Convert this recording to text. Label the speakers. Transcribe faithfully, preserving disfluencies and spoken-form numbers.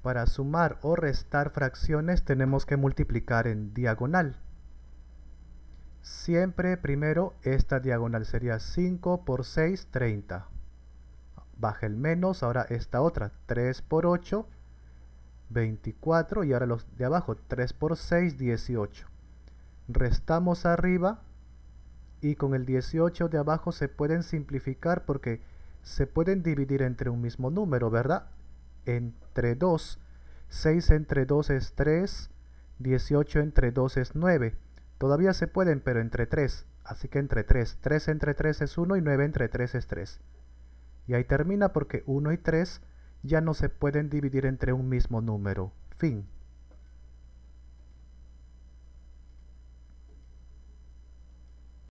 Speaker 1: Para sumar o restar fracciones tenemos que multiplicar en diagonal. Siempre primero esta diagonal sería cinco por seis, treinta. Baja el menos, ahora esta otra, tres por ocho, veinticuatro, y ahora los de abajo, tres por seis, dieciocho. Restamos arriba y con el dieciocho de abajo se pueden simplificar porque se pueden dividir entre un mismo número, ¿verdad? Entre dos. seis entre dos es tres, dieciocho entre dos es nueve. Todavía se pueden, pero entre tres. Así que entre tres. tres entre tres es uno y nueve entre tres es tres. Y ahí termina porque uno y tres ya no se pueden dividir entre un mismo número. Fin.